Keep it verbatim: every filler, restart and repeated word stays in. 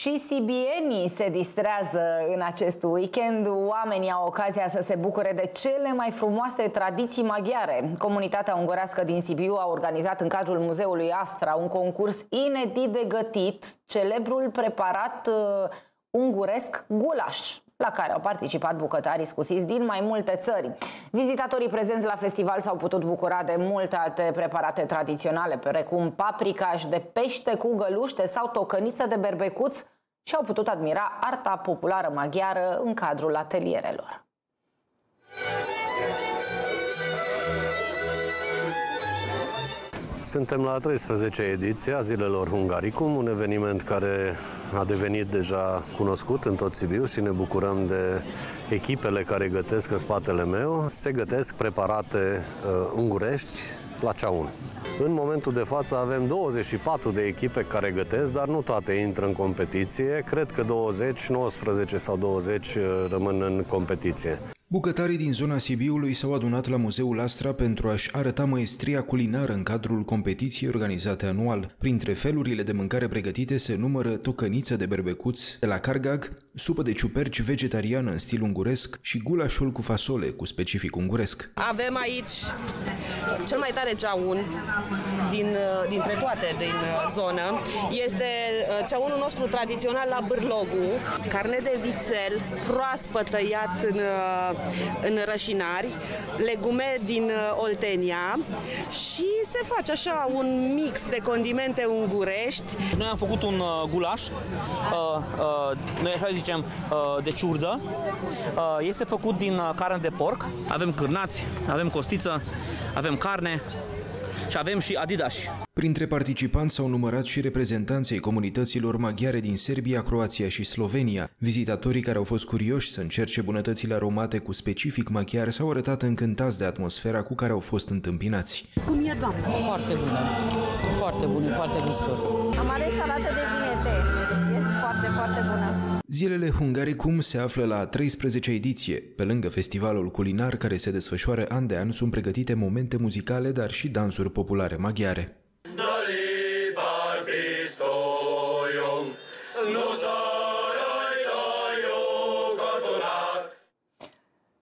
Și sibienii se distrează în acest weekend. Oamenii au ocazia să se bucure de cele mai frumoase tradiții maghiare. Comunitatea ungurească din Sibiu a organizat în cadrul Muzeului Astra un concurs inedit de gătit, celebrul preparat uh, unguresc gulaș, la care au participat bucătarii scusiți din mai multe țări. Vizitatorii prezenți la festival s-au putut bucura de multe alte preparate tradiționale, precum paprikaș de pește cu găluște sau tocăniță de berbecuț, și au putut admira arta populară maghiară în cadrul atelierelor. Suntem la a treisprezecea ediție a Zilelor Hungaricum, un eveniment care a devenit deja cunoscut în tot Sibiu și ne bucurăm de echipele care gătesc în spatele meu. Se gătesc preparate uh, ungurești la ceaun. În momentul de față avem douăzeci și patru de echipe care gătesc, dar nu toate intră în competiție. Cred că douăzeci, nouăsprezece sau douăzeci rămân în competiție. Bucătarii din zona Sibiului s-au adunat la Muzeul Astra pentru a-și arăta maestria culinară în cadrul competiției organizate anual. Printre felurile de mâncare pregătite se numără tocăniță de berbecuț de la Cargag, supă de ciuperci vegetariană în stil unguresc și gulașul cu fasole cu specific unguresc. Avem aici cel mai tare ceaun din, dintre toate din zonă. Este ceaunul nostru tradițional la bârlogu, carne de vițel proaspăt tăiat în în rășinari, legume din Oltenia și se face așa un mix de condimente ungurești. Noi am făcut un uh, gulaș, uh, uh, noi așa zicem uh, de ciurdă, uh, este făcut din uh, carne de porc. Avem cârnați, avem costiță, avem carne și avem și adidas. Printre participanți s-au numărat și reprezentanții comunităților maghiare din Serbia, Croația și Slovenia. Vizitatorii care au fost curioși să încerce bunătățile aromate cu specific maghiar s-au arătat încântați de atmosfera cu care au fost întâmpinați. Cum e, doamnă? Foarte bună, foarte bună, foarte gustos. Am ales salată de vinete, e foarte, foarte bună. Zilele Hungaricum se află la a treisprezecea ediție. Pe lângă festivalul culinar care se desfășoară an de an, sunt pregătite momente muzicale, dar și dansuri populare maghiare. Dali,